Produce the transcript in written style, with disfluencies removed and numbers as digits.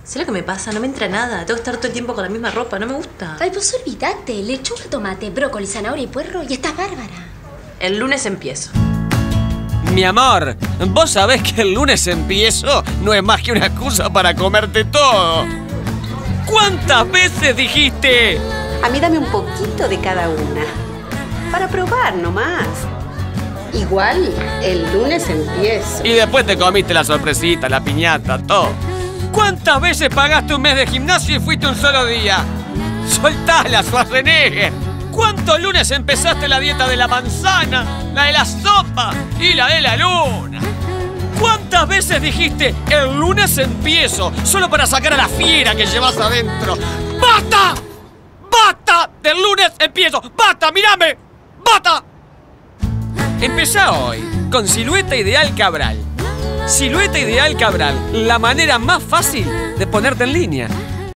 ¿Sabes lo que me pasa? No me entra nada. Tengo que estar todo el tiempo con la misma ropa. No me gusta. Ay, pues olvídate. Lechuga, tomate, brócoli, zanahoria y puerro y estás bárbara. El lunes empiezo. Mi amor, vos sabés que el lunes empiezo no es más que una excusa para comerte todo. ¿Cuántas veces dijiste? A mí dame un poquito de cada una. Para probar nomás. Igual, el lunes empiezo. Y después te comiste la sorpresita, la piñata, todo. ¿Cuántas veces pagaste un mes de gimnasio y fuiste un solo día? ¡Soltala, Schwarzenegger! ¿Cuántos lunes empezaste la dieta de la manzana, la de la sopa y la de la luna? ¿Cuántas veces dijiste, el lunes empiezo, solo para sacar a la fiera que llevas adentro? ¡Basta! ¡Basta! ¡Del lunes empiezo! ¡Basta! ¡Mírame! ¡Basta! Empezá hoy con Silueta Ideal Cabral. Silueta Ideal Cabral, la manera más fácil de ponerte en línea.